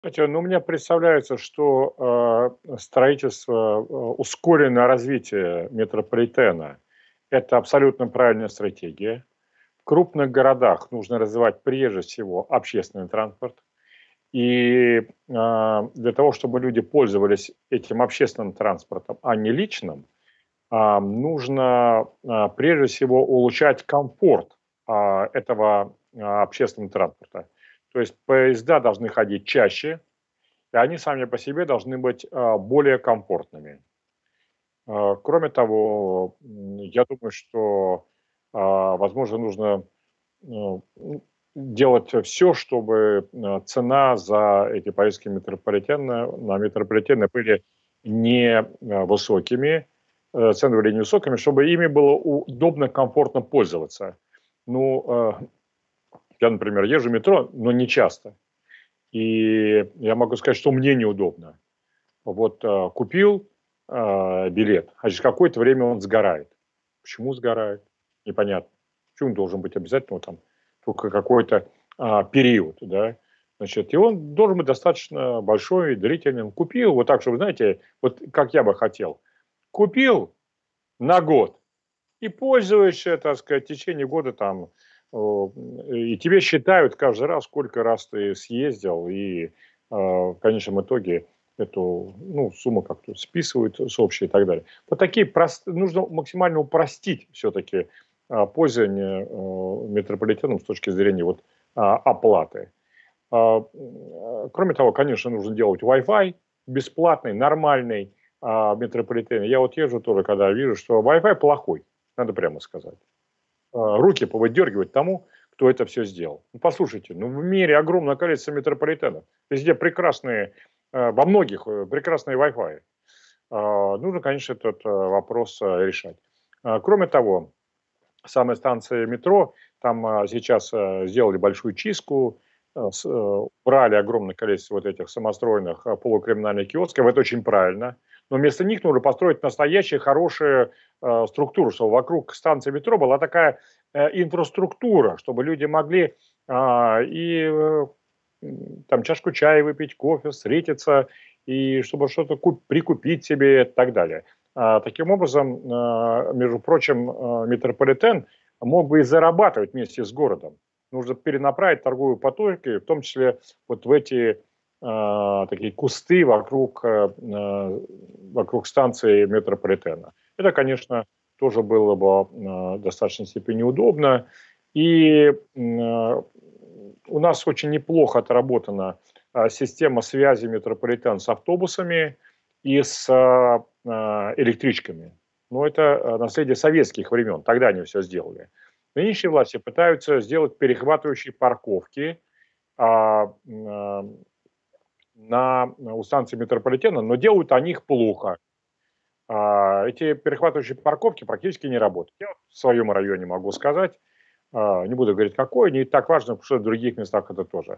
Знаете, ну, мне представляется, что строительство, ускоренное развитие метрополитена — это абсолютно правильная стратегия. В крупных городах нужно развивать прежде всего общественный транспорт. И для того, чтобы люди пользовались этим общественным транспортом, а не личным, нужно прежде всего улучшать комфорт этого общественного транспорта. То есть поезда должны ходить чаще, и они сами по себе должны быть более комфортными. Кроме того, я думаю, что, возможно, нужно делать все, чтобы цена за эти поездки на метрополитены были не высокими, цены были невысокими, чтобы ими было удобно, комфортно пользоваться. Ну, я, например, езжу в метро, но не часто. И я могу сказать, что мне неудобно. Вот купил билет, а через какое-то время он сгорает. Почему сгорает? Непонятно. Почему он должен быть обязательно вот там только какой-то период, да? Значит, и он должен быть достаточно большой, длительным. Купил вот так, чтобы, знаете, вот как я бы хотел. Купил на год и пользуешься, так сказать, в течение года там, и тебе считают каждый раз, сколько раз ты съездил, и в конечном итоге эту, ну, сумму как-то списывают с общей и так далее. Вот такие нужно максимально упростить все-таки пользование метрополитеном с точки зрения вот оплаты. Кроме того, конечно, нужно делать Wi-Fi бесплатный, нормальный в метрополитене. Я вот езжу тоже, когда вижу, что Wi-Fi плохой, надо прямо сказать. Руки повыдергивать тому, кто это все сделал. Ну, послушайте, ну, в мире огромное количество метрополитенов. Везде прекрасные, во многих прекрасные Wi-Fi. Нужно, конечно, этот вопрос решать. Кроме того, самой станции метро, там сейчас сделали большую чистку, убрали огромное количество вот этих самостроенных полукриминальных киосков. Это очень правильно. Но вместо них нужно построить настоящую хорошую структуру, чтобы вокруг станции метро была такая инфраструктура, чтобы люди могли там чашку чая выпить, кофе, встретиться, и чтобы что-то прикупить себе и так далее. Таким образом, между прочим, метрополитен мог бы и зарабатывать вместе с городом. Нужно перенаправить торговые потоки, в том числе вот в эти такие кусты вокруг станции метрополитена. Это, конечно, тоже было бы в достаточной степени удобно. И у нас очень неплохо отработана система связи метрополитен с автобусами и с электричками. Но это наследие советских времен. Тогда они все сделали. Нынешние власти пытаются сделать перехватывающие парковки у станции метрополитена, но делают они их плохо. Эти перехватывающие парковки практически не работают. Я в своем районе могу сказать, не буду говорить какой, не так важно, потому что в других местах это тоже.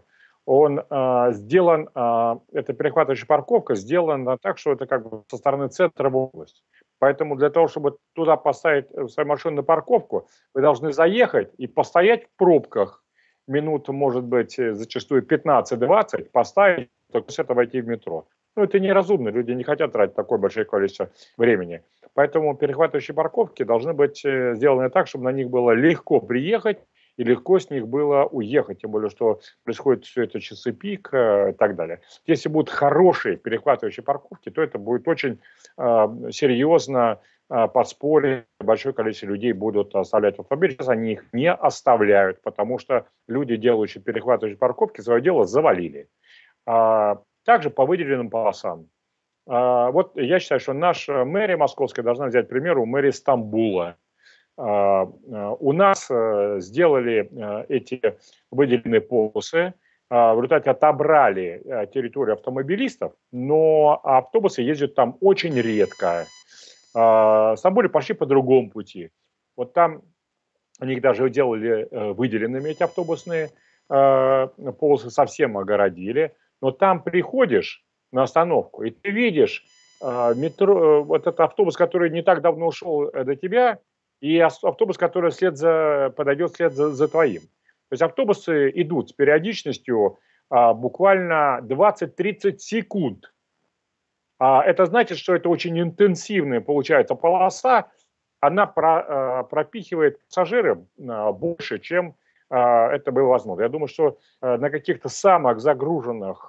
Эта перехватывающая парковка сделана так, что это как бы со стороны центра в область. Поэтому для того, чтобы туда поставить свою машину на парковку, вы должны заехать и постоять в пробках минут, может быть, зачастую 15-20, поставить, только с этого войти в метро. Ну, это неразумно, люди не хотят тратить такое большое количество времени. Поэтому перехватывающие парковки должны быть сделаны так, чтобы на них было легко приехать и легко с них было уехать. Тем более, что происходит все это часы пик и так далее. Если будут хорошие перехватывающие парковки, то это будет очень серьезно подспорье. Большое количество людей будут оставлять автомобиль. Сейчас они их не оставляют, потому что люди, делающие перехватывающие парковки, свое дело завалили. Также по выделенным полосам. Вот я считаю, что наша мэрия московская должна взять пример у мэрии Стамбула. У нас сделали эти выделенные полосы, в результате отобрали территорию автомобилистов, но автобусы ездят там очень редко. В Стамбуле пошли по другому пути. Вот там они их даже делали выделенными, эти автобусные полосы совсем огородили. Но там приходишь на остановку, и ты видишь метро, вот этот автобус, который не так давно ушел до тебя, и автобус, который подойдет вслед за твоим. То есть автобусы идут с периодичностью буквально 20-30 секунд. Это значит, что это очень интенсивная получается полоса, она пропихивает пассажиров больше, чем это было возможно. Я думаю, что на каких-то самых загруженных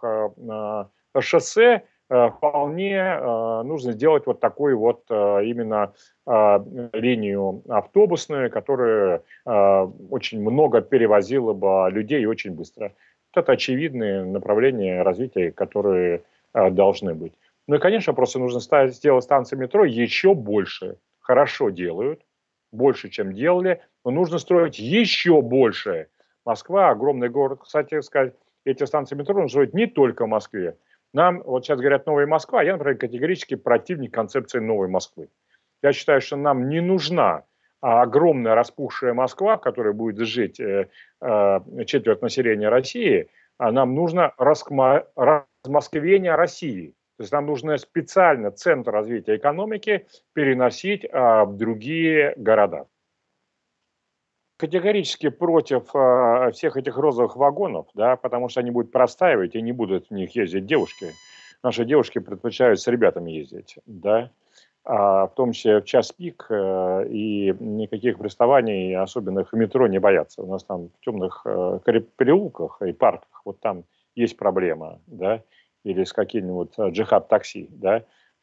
шоссе вполне нужно сделать вот такую вот именно линию автобусную, которая очень много перевозила бы людей и очень быстро. Вот это очевидные направления развития, которые должны быть. Ну и, конечно, просто нужно сделать станции метро еще больше. Хорошо делают, больше, чем делали, но нужно строить еще больше. Москва огромный город. Кстати сказать, эти станции метро нужно строить не только в Москве. Нам вот сейчас говорят «Новая Москва», я, например, категорически противник концепции «Новой Москвы». Я считаю, что нам не нужна огромная распухшая Москва, в которой будет жить четверть населения России, а нам нужно размосквение России. То есть нам нужно специально центр развития экономики переносить в другие города. Категорически против всех этих розовых вагонов, да, потому что они будут простаивать и не будут в них ездить девушки. Наши девушки предпочитают с ребятами ездить, да, в том числе в час пик, и никаких приставаний особенных в метро не боятся. У нас там в темных переулках и парках, вот там есть проблема, да, или с каким-нибудь джихад-такси, да,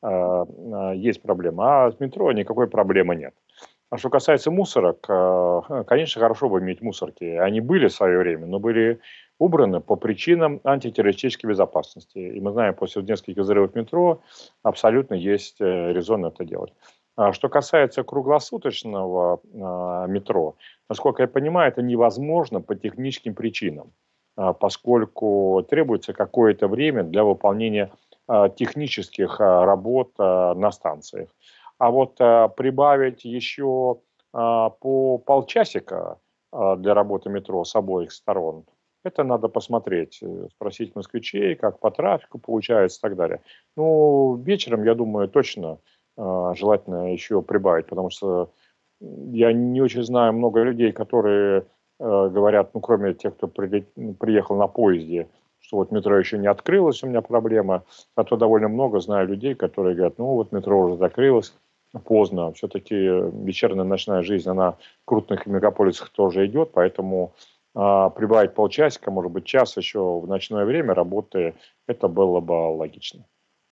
есть проблема, а с метро никакой проблемы нет. А что касается мусорок, конечно, хорошо бы иметь мусорки. Они были в свое время, но были убраны по причинам антитеррористической безопасности. И мы знаем, после нескольких взрывов метро абсолютно есть резон это делать. Что касается круглосуточного метро, насколько я понимаю, это невозможно по техническим причинам, поскольку требуется какое-то время для выполнения технических работ на станциях. А вот прибавить еще по полчасика для работы метро с обоих сторон, это надо посмотреть, спросить москвичей, как по трафику получается и так далее. Ну, вечером, я думаю, точно желательно еще прибавить, потому что я не очень знаю много людей, которые говорят, ну, кроме тех, кто приехал на поезде, что вот метро еще не открылось, у меня проблема. А то довольно много знаю людей, которые говорят, ну, вот метро уже закрылось поздно. Все-таки вечерняя ночная жизнь, она в крупных мегаполисах тоже идет, поэтому прибавить полчасика, может быть, час еще в ночное время работы, это было бы логично.